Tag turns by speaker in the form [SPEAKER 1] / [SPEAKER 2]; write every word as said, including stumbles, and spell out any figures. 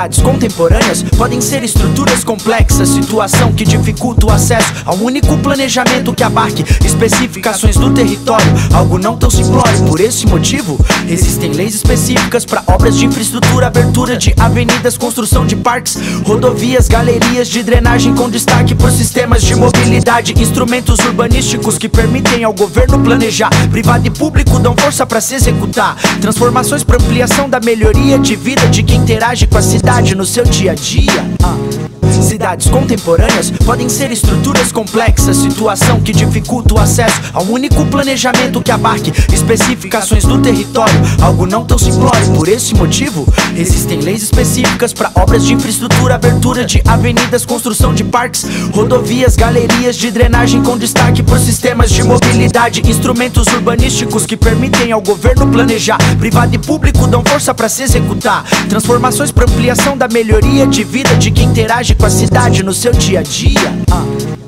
[SPEAKER 1] Cidades contemporâneas podem ser estruturas complexas, situação que dificulta o acesso a um único planejamento que abarque especificações do território, algo não tão simplório. Por esse motivo, existem leis específicas para obras de infraestrutura, abertura de avenidas, construção de parques, rodovias, galerias de drenagem com destaque por sistemas de mobilidade, instrumentos urbanísticos que permitem ao governo planejar, privado e público dão força para se executar, transformações para ampliação da melhoria de vida de quem interage com a cidade no seu dia a dia. ah. Cidades contemporâneas podem ser estruturas complexas, situação que dificulta o acesso a um único planejamento que abarque especificações do território, algo não tão simplório. Por esse motivo, existem leis específicas para obras de infraestrutura, abertura de avenidas, construção de parques, rodovias, galerias de drenagem com destaque por sistemas de mobilidade, instrumentos urbanísticos que permitem ao governo planejar, privado e público dão força para se executar, transformações para ampliação da melhoria de vida de quem interage com a cidade no seu dia a dia. ah.